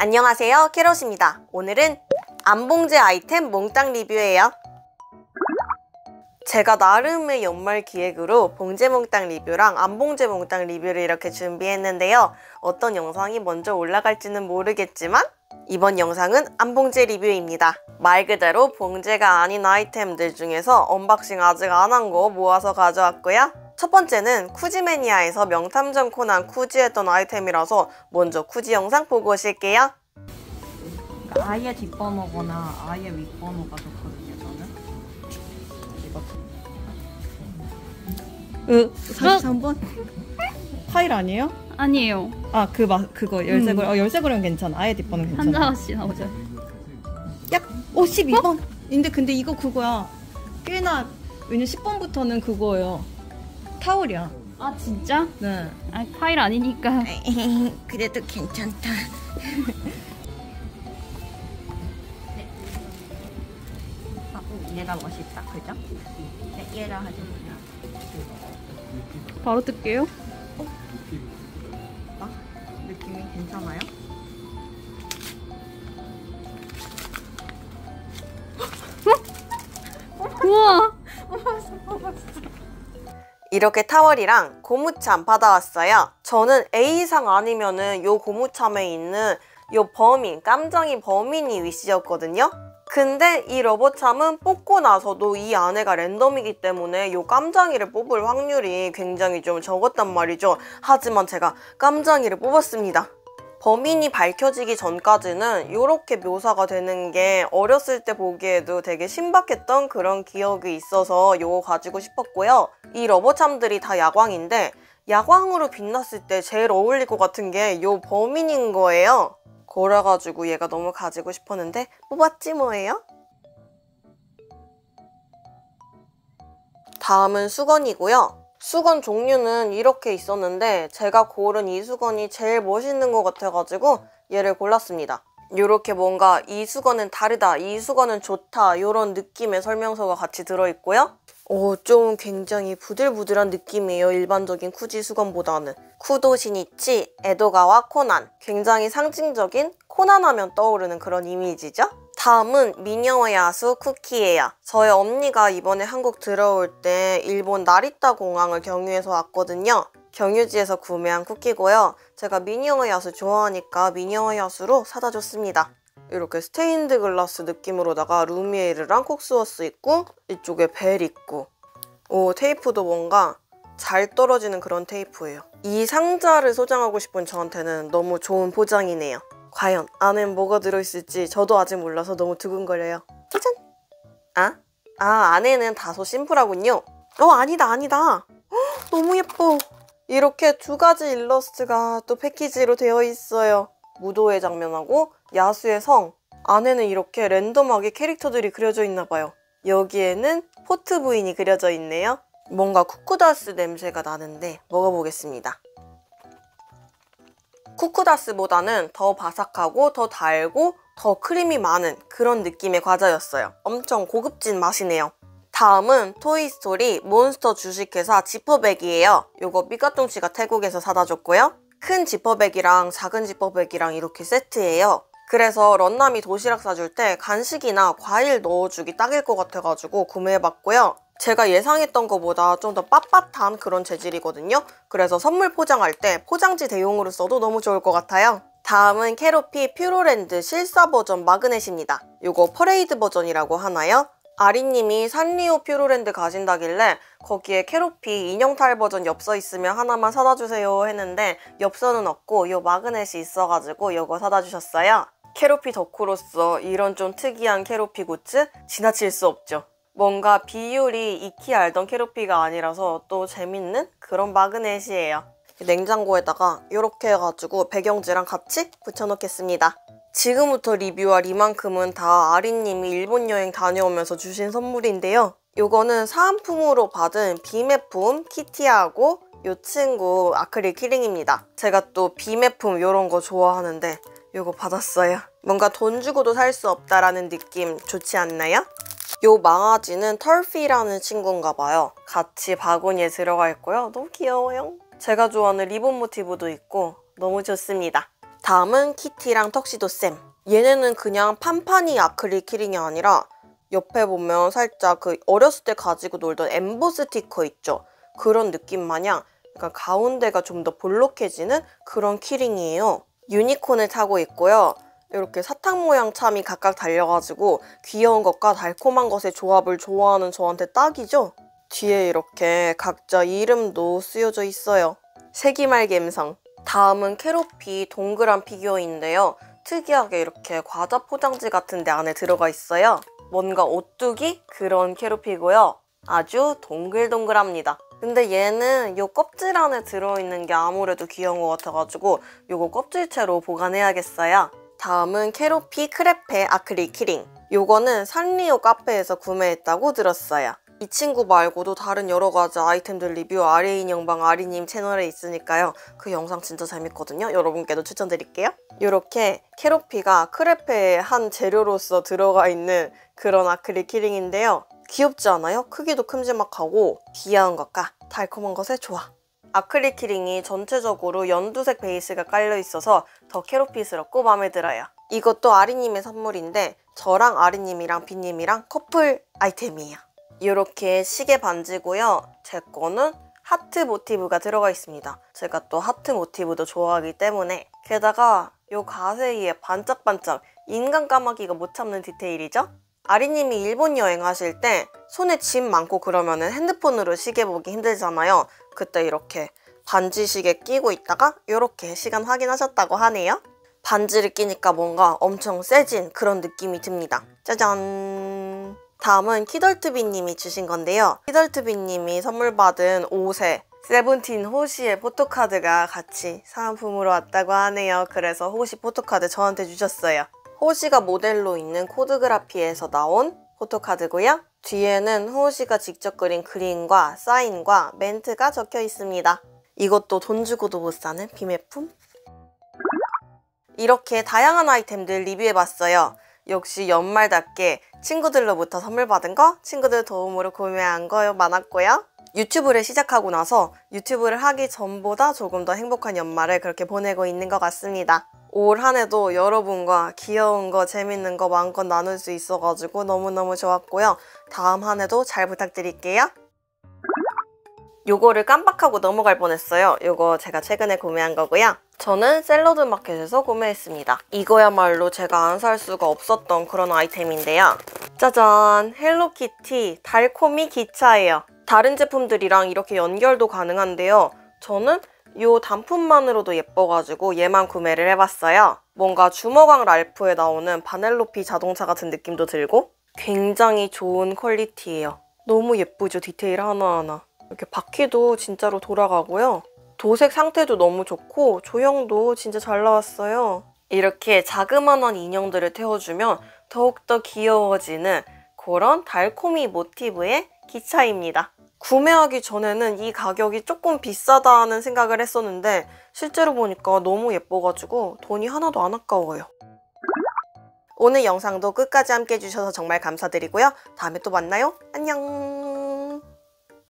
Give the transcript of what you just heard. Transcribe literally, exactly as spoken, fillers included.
안녕하세요, 캐럿입니다. 오늘은 안봉제 아이템 몽땅 리뷰예요. 제가 나름의 연말 기획으로 봉제 몽땅 리뷰랑 안봉제 몽땅 리뷰를 이렇게 준비했는데요. 어떤 영상이 먼저 올라갈지는 모르겠지만 이번 영상은 안봉제 리뷰입니다. 말 그대로 봉제가 아닌 아이템들 중에서 언박싱 아직 안 한 거 모아서 가져왔고요. 첫 번째는 쿠지매니아에서 명탐정 코난 쿠지했던 아이템이라서 먼저 쿠지 영상 보고 오실게요. 그러니까 아예 뒷번호거나 아예 윗번호가 좋거든요, 저는. 이거. 그 사십삼 번? 파일 아니에요? 아니에요. 아, 그 마, 그거 열쇠고리. 음. 어, 열쇠고리는 괜찮아. 아예 뒷번호 괜찮아. 한자씨 나오죠. 약 오, 십이 번? 어? 근데 근데 이거 그거야. 꽤나 왜냐면 십 번부터는 그거예요. 타월이야. 아, 진짜? 네. 아, 파일 아니니까. 그래도 괜찮다. 네. 아, 얘가 멋있다. 그죠? 네, 얘랑 하죠. 바로 뜰게요. 어? 아, 느낌이 괜찮아요? 우와! 이렇게 타월이랑 고무참 받아왔어요. 저는 A상 아니면은 요 고무참에 있는 요 범인, 깜장이 범인이 위시였거든요. 근데 이 러버참은 뽑고 나서도 이 안에가 랜덤이기 때문에 요 깜장이를 뽑을 확률이 굉장히 좀 적었단 말이죠. 하지만 제가 깜장이를 뽑았습니다. 범인이 밝혀지기 전까지는 이렇게 묘사가 되는 게 어렸을 때 보기에도 되게 신박했던 그런 기억이 있어서 이거 가지고 싶었고요. 이 러버참들이 다 야광인데 야광으로 빛났을 때 제일 어울릴 것 같은 게 이 범인인 거예요. 그래가지고 얘가 너무 가지고 싶었는데 뽑았지 뭐예요? 다음은 수건이고요. 수건 종류는 이렇게 있었는데 제가 고른 이 수건이 제일 멋있는 것 같아가지고 얘를 골랐습니다. 이렇게 뭔가 이 수건은 다르다, 이 수건은 좋다 이런 느낌의 설명서가 같이 들어있고요. 오, 좀 굉장히 부들부들한 느낌이에요. 일반적인 쿠지 수건보다는. 쿠도 시니치, 에도가와 코난. 굉장히 상징적인 코난 하면 떠오르는 그런 이미지죠? 다음은 미녀와 야수 쿠키예요. 저희 언니가 이번에 한국 들어올 때 일본 나리타 공항을 경유해서 왔거든요. 경유지에서 구매한 쿠키고요. 제가 미녀와 야수 좋아하니까 미녀와 야수로 사다 줬습니다. 이렇게 스테인드 글라스 느낌으로다가 루미에르랑 콕스워스 있고 이쪽에 벨 있고 오, 테이프도 뭔가 잘 떨어지는 그런 테이프예요. 이 상자를 소장하고 싶은 저한테는 너무 좋은 포장이네요. 과연 안엔 뭐가 들어있을지 저도 아직 몰라서 너무 두근거려요. 짜잔! 아? 아, 안에는 다소 심플하군요. 어, 아니다 아니다. 헉, 너무 예뻐. 이렇게 두 가지 일러스트가 또 패키지로 되어 있어요. 무도회 장면하고 야수의 성. 안에는 이렇게 랜덤하게 캐릭터들이 그려져 있나 봐요. 여기에는 포트 부인이 그려져 있네요. 뭔가 쿠쿠다스 냄새가 나는데 먹어보겠습니다. 쿠쿠다스보다는 더 바삭하고 더 달고 더 크림이 많은 그런 느낌의 과자였어요. 엄청 고급진 맛이네요. 다음은 토이스토리 몬스터 주식회사 지퍼백이에요. 요거 삐까뚱씨가 태국에서 사다 줬고요. 큰 지퍼백이랑 작은 지퍼백이랑 이렇게 세트예요. 그래서 런남이 도시락 싸줄 때 간식이나 과일 넣어주기 딱일 것 같아가지고 구매해봤고요. 제가 예상했던 것보다 좀 더 빳빳한 그런 재질이거든요. 그래서 선물 포장할 때 포장지 대용으로 써도 너무 좋을 것 같아요. 다음은 캐로피 퓨로랜드 실사 버전 마그넷입니다. 이거 퍼레이드 버전이라고 하나요? 아리님이 산리오 퓨로랜드 가신다길래 거기에 캐로피 인형탈 버전 엽서 있으면 하나만 사다 주세요 했는데 엽서는 없고 이 마그넷이 있어가지고 이거 사다 주셨어요. 캐로피 덕후로서 이런 좀 특이한 캐로피 굿즈 지나칠 수 없죠. 뭔가 비율이 익히 알던 캐로피가 아니라서 또 재밌는 그런 마그넷이에요. 냉장고에다가 이렇게 해가지고 배경지랑 같이 붙여놓겠습니다. 지금부터 리뷰할 이만큼은 다 아리님이 일본 여행 다녀오면서 주신 선물인데요. 요거는 사은품으로 받은 비매품 키티하고 요 친구 아크릴 키링입니다. 제가 또 비매품 요런 거 좋아하는데 요거 받았어요. 뭔가 돈 주고도 살 수 없다라는 느낌 좋지 않나요? 요 망아지는 털피라는 친구인가 봐요. 같이 바구니에 들어가 있고요. 너무 귀여워요. 제가 좋아하는 리본 모티브도 있고 너무 좋습니다. 다음은 키티랑 턱시도 쌤. 얘네는 그냥 판판이 아크릴 키링이 아니라 옆에 보면 살짝 그 어렸을 때 가지고 놀던 엠보 스티커 있죠? 그런 느낌 마냥 약간 가운데가 좀 더 볼록해지는 그런 키링이에요. 유니콘을 타고 있고요. 이렇게 사탕 모양 참이 각각 달려가지고 귀여운 것과 달콤한 것의 조합을 좋아하는 저한테 딱이죠? 뒤에 이렇게 각자 이름도 쓰여져 있어요. 세기말 갬성. 다음은 캐로피 동그란 피규어인데요. 특이하게 이렇게 과자 포장지 같은 데 안에 들어가 있어요. 뭔가 오뚜기? 그런 캐로피고요. 아주 동글동글합니다. 근데 얘는 요 껍질 안에 들어있는 게 아무래도 귀여운 것 같아가지고 요거 껍질채로 보관해야겠어요. 다음은 캐로피 크레페 아크릴 키링. 요거는 산리오 카페에서 구매했다고 들었어요. 이 친구 말고도 다른 여러 가지 아이템들 리뷰 아리 인형방 아리님 채널에 있으니까요. 그 영상 진짜 재밌거든요. 여러분께도 추천드릴게요. 이렇게 캐로피가 크레페의 한 재료로서 들어가 있는 그런 아크릴 키링인데요. 귀엽지 않아요? 크기도 큼지막하고 귀여운 것과 달콤한 것의 조화. 아크릴 키링이 전체적으로 연두색 베이스가 깔려 있어서 더 캐로피스럽고 마음에 들어요. 이것도 아리님의 선물인데 저랑 아리님이랑 비님이랑 커플 아이템이에요. 이렇게 시계 반지고요. 제 거는 하트 모티브가 들어가 있습니다. 제가 또 하트 모티브도 좋아하기 때문에. 게다가 이 가세이에 반짝반짝 인간 까마귀가 못 참는 디테일이죠? 아리님이 일본 여행하실 때 손에 짐 많고 그러면은 핸드폰으로 시계 보기 힘들잖아요. 그때 이렇게 반지 시계 끼고 있다가 이렇게 시간 확인하셨다고 하네요. 반지를 끼니까 뭔가 엄청 세진 그런 느낌이 듭니다. 짜잔! 다음은 키덜트비님이 주신 건데요. 키덜트비님이 선물 받은 옷에 세븐틴 호시의 포토카드가 같이 사은품으로 왔다고 하네요. 그래서 호시 포토카드 저한테 주셨어요. 호시가 모델로 있는 코드그라피에서 나온 포토카드고요. 뒤에는 호시가 직접 그린 그림과 사인과 멘트가 적혀 있습니다. 이것도 돈 주고도 못 사는 비매품? 이렇게 다양한 아이템들 리뷰해봤어요. 역시 연말답게 친구들로부터 선물 받은 거, 친구들 도움으로 구매한 거 많았고요. 유튜브를 시작하고 나서 유튜브를 하기 전보다 조금 더 행복한 연말을 그렇게 보내고 있는 것 같습니다. 올 한 해도 여러분과 귀여운 거, 재밌는 거 마음껏 나눌 수 있어가지고 너무너무 좋았고요. 다음 한 해도 잘 부탁드릴게요. 요거를 깜빡하고 넘어갈 뻔했어요. 요거 제가 최근에 구매한 거고요. 저는 샐러드 마켓에서 구매했습니다. 이거야말로 제가 안 살 수가 없었던 그런 아이템인데요. 짜잔! 헬로키티 달콤이 기차예요. 다른 제품들이랑 이렇게 연결도 가능한데요. 저는 이 단품만으로도 예뻐가지고 얘만 구매를 해봤어요. 뭔가 주먹왕 랄프에 나오는 바넬로피 자동차 같은 느낌도 들고 굉장히 좋은 퀄리티예요. 너무 예쁘죠? 디테일 하나하나. 이렇게 바퀴도 진짜로 돌아가고요. 도색 상태도 너무 좋고 조형도 진짜 잘 나왔어요. 이렇게 자그마한 인형들을 태워주면 더욱더 귀여워지는 그런 달콤이 모티브의 기차입니다. 구매하기 전에는 이 가격이 조금 비싸다는 생각을 했었는데 실제로 보니까 너무 예뻐가지고 돈이 하나도 안 아까워요. 오늘 영상도 끝까지 함께 해주셔서 정말 감사드리고요. 다음에 또 만나요. 안녕!